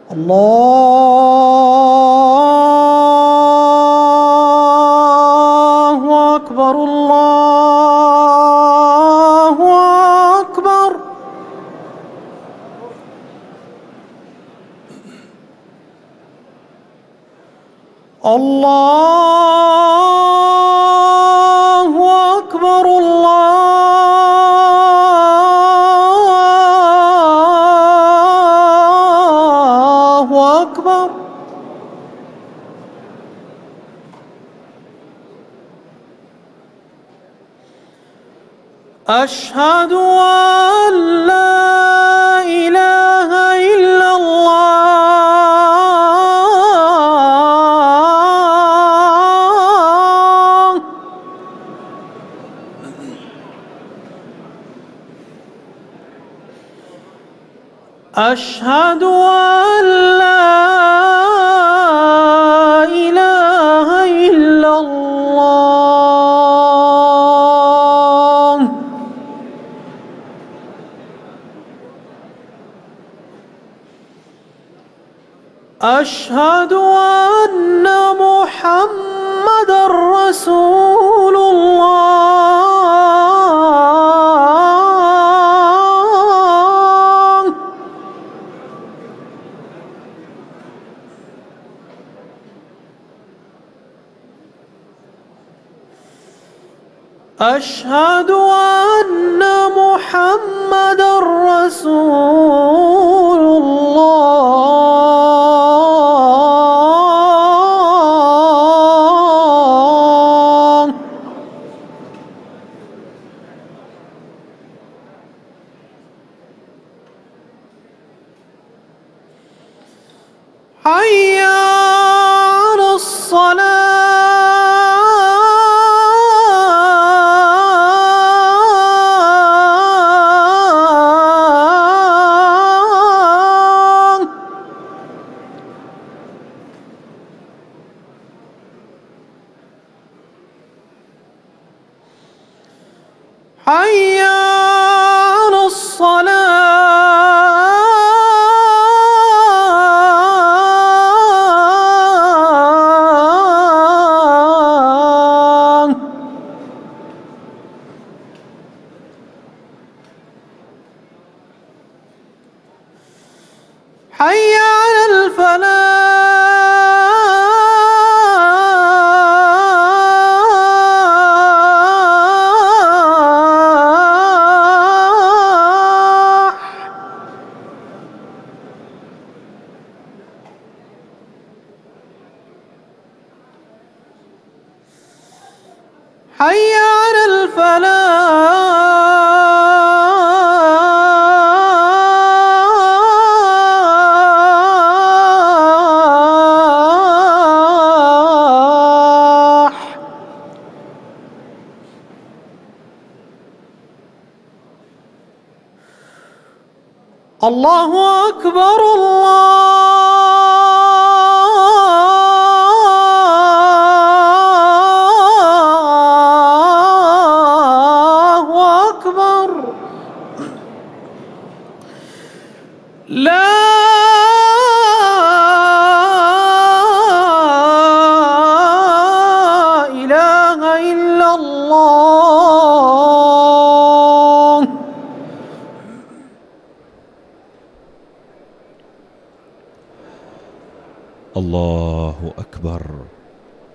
الله أكبر الله أكبر. الله أكبر الله أكبر. أشهد أن لا إله إلا الله. أشهد أن لا إله إلا الله. أشهد أن محمدًا رسول الله. أشهد أن محمدًا رسول الله. حي على الصلاة. حي على الصلاة. حي على الفلاح. حي على الفلاح. الله أكبر الله أكبر. لا إله إلا الله. الله أكبر.